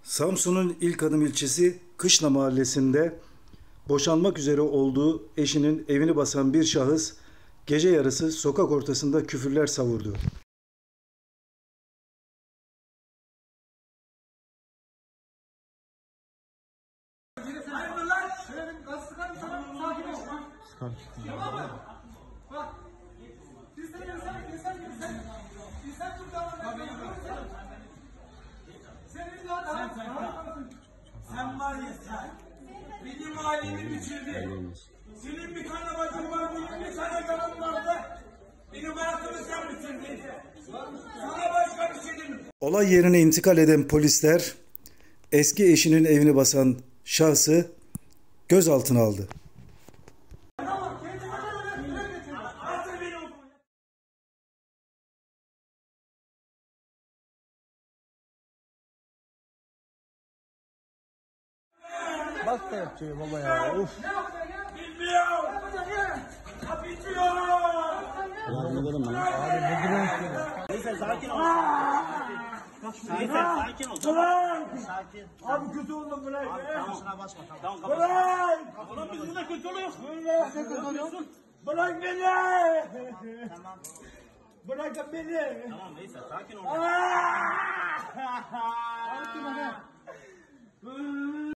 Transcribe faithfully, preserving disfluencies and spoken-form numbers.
Samsun'un ilk adım ilçesi Kışla mahallesinde boşanmak üzere olduğu eşinin evini basan bir şahıs gece yarısı sokak ortasında küfürler savurdu. Sen var ya sen, benim ailemi bitirdin. Senin bir tane bacın var, benim bir tane karım vardı. Benim hayatımı sen bitirdin. Sana başka bir şey demiyorum. Olay yerine intikal eden polisler eski eşinin evini basan şahsı gözaltına aldı. Bak da yapıyor baba ya. Uf. Bilmiyorum. Bilmiyorum. Abi bu durum Neyse sakin ol. Neyse sakin ol. Sakin. Abi kötü oldum bırak. Tamam şuna basma. Tamam kapat. Bırak. Ulan biz burada kötü oluyoruz. Bırak beni. Tamam. Bırakın beni. Tamam neyse sakin ol. Sakin ol.